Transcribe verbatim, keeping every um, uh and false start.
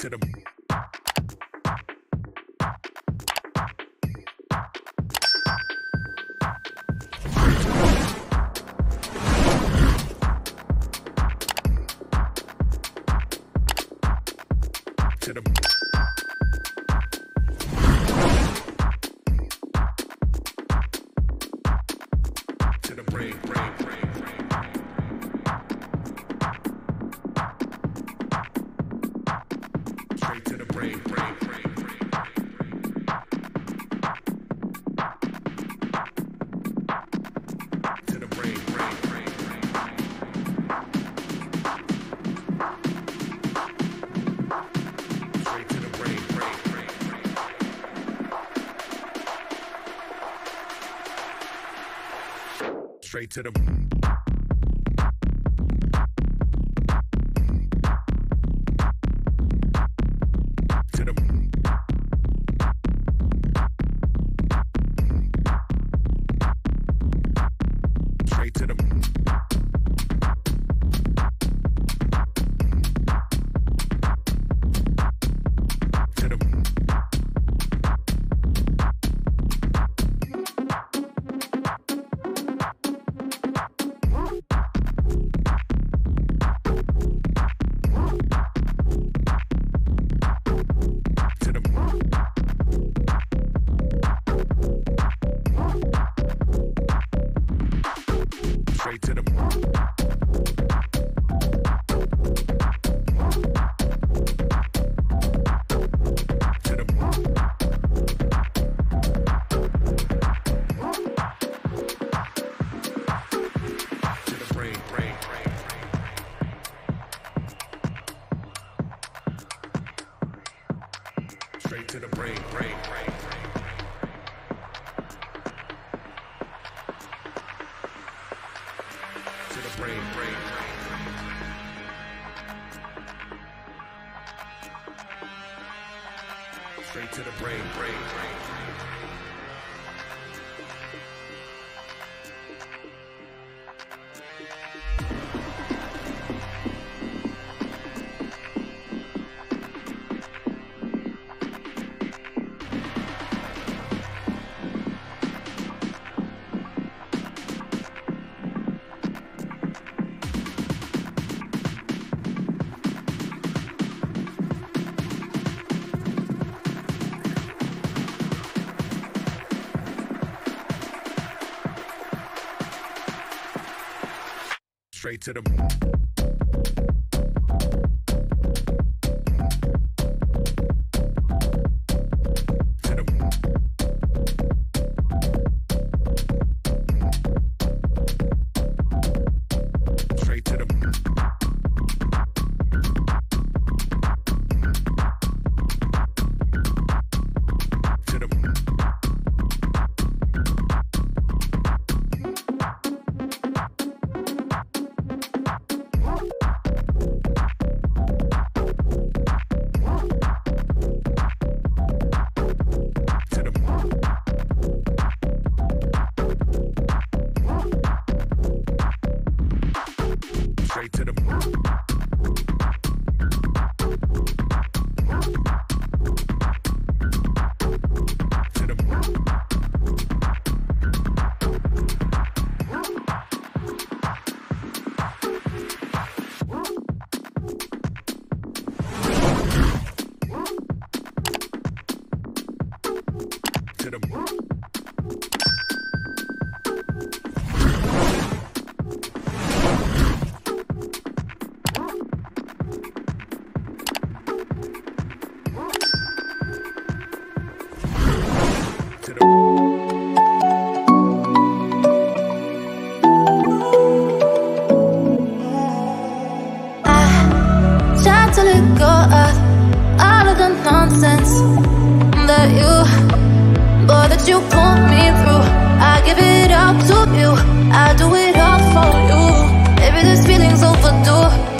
to the to the to the brain, brain, brain, brain. Straight to the brain, brain, brain, brain. To the brain, brain, brain, brain. Straight to the brain, brain, brain, brain. Straight to the to the straight to the to the to the straight to the to the to the brain, brain, brain, brain. Straight to the brain, brain, brain, brain. To the brain, brain, brain, brain. Straight to the brain, brain, brain, brain. Straight to the to the straight to the to the to the straight to the to the to the to the Try to let go of all of the nonsense that you, boy, that you put me through. I give it up to you, I do it all for you. Maybe this feeling's overdue.